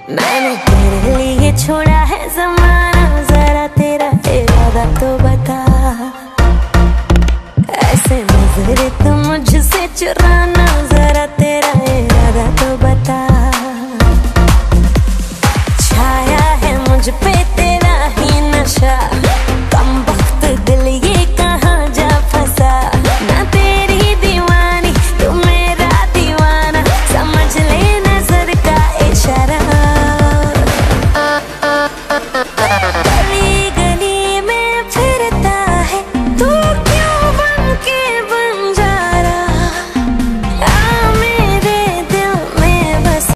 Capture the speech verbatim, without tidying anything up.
मैंने तेरे लिए छोड़ा है ज़माना, जरा तेरा इरादा तो बता। ऐसे नजर तुम मुझसे चुराना, जरा तेरा इरादा तो बता। छाया है मुझ पे तेरा ही नशा, कम वक्त दिल ये कहाँ जा फंसा। मैं तेरी दीवानी तू मेरा दीवाना, समझ ले नजर का इशारा।